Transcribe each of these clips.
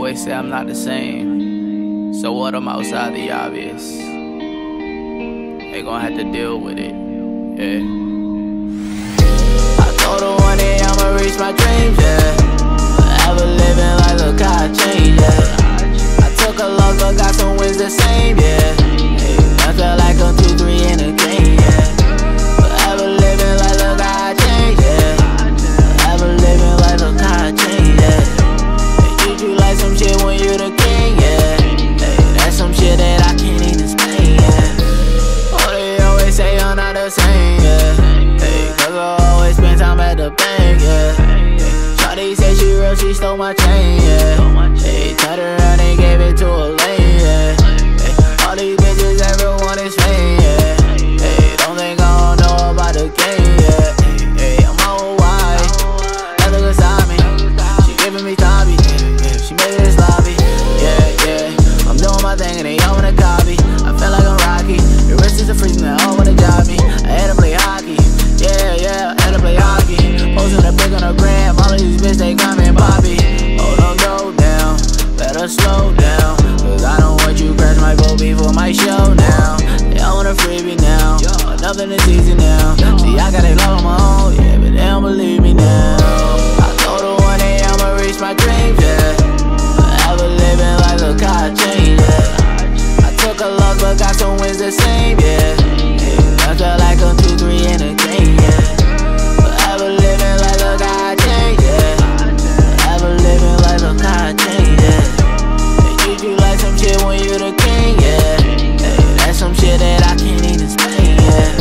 always say I'm not the same. So what, I'm outside the obvious. They gon' have to deal with it, yeah. I told her one day I'ma reach my dreams, yeah. Forever living like, look how I changed, yeah. I took a loss but got some wins the same, yeah. I felt like I'm 2-3 in a game, yeah. Forever living like, look how I changed, yeah. Forever living like, look how I changed, yeah. They treat you like some shit when you the king, yeah. That's some shit that I can't even explain, yeah. Oh, they always say I'm not the same, yeah. Cause I always spend time at the bank, yeah. Shawty said she real, she stole my chain, yeah. They turned around and gave it to a lane, yeah. All these bitches, everyone is fame, yeah. Don't think I don't know about the game, yeah. I'm all white, that look beside me. She giving me Tommy, she made this lobby, yeah. I'm doing my thing and they all wanna copy. I feel like I'm Rocky, the wrist is a freezing, they all wanna job me. I had to play hockey, yeah, I had to play hockey. Posting a pic on the gram, all of these bitches, they coming Bobby. Hold on, go down, better slow down, cause I don't want you crash my boat before my show now. They all want a freebie now, nothing is easy now. See, I got it all on my own, yeah, but they don't believe me now. I told her one day I'ma reach my dreams, yeah. Forever living like, look how I changed, yeah. I took a loss but got some wins the same, yeah. I felt like I'm 2-3 in a game, yeah. Forever living like, look how I changed, yeah. Forever living like, look how I changed, yeah. They treat you like some shit when you the king, yeah. That's some shit that I can't even explain,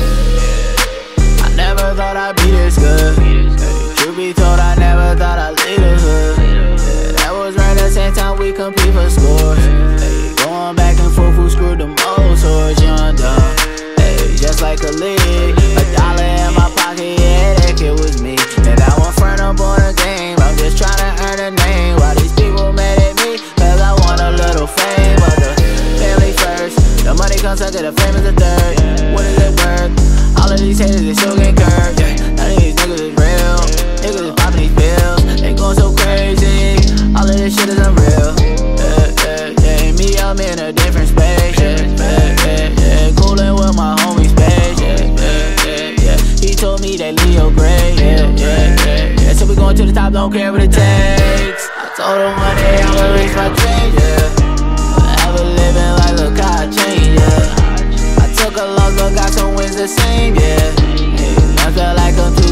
yeah. I never thought I'd be this good. Truth be told, I never thought I'd lead the hood. That was right at the same time we compete for scores. Going back and forth, who screwed the most horse, young dumb. Just like a league, $1 in my pocket, yeah, that kid was me. And I want front up on the game, I'm just trying to earn a name. Why these people mad at me? Cause I want a little fame, but the family first. The money comes second, the fame is the third. What is it worth? All of these haters, they still get curved, yeah. None of these niggas is real, niggas is popping these pills. They going so crazy, all of this shit is unreal. Me, I'm in a different space, yeah. Coolin' with my homies, space, yeah. He told me that Leo great, yeah. So we going to the top, don't care what it takes. I told him one day I'ma reach my dreams, yeah. Forever living like, look how I changed, yeah. I took a loss but got some wins the same, yeah. I felt like I'm